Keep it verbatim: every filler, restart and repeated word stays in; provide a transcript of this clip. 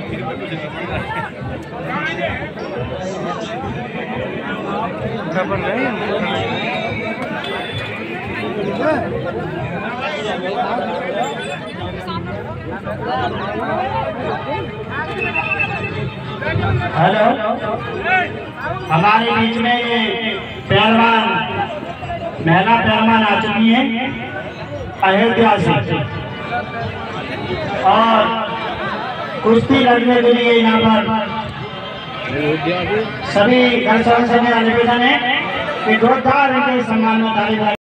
hello, हमारे बीच में ये पहलवान महिला पहलवान आ चुकी है अयोध्या से, और कुश्ती लड़ने के लिए यहाँ पर सभी दर्शकों से मेरा निवेदन है कि जोरदार इनके सम्मान में ताली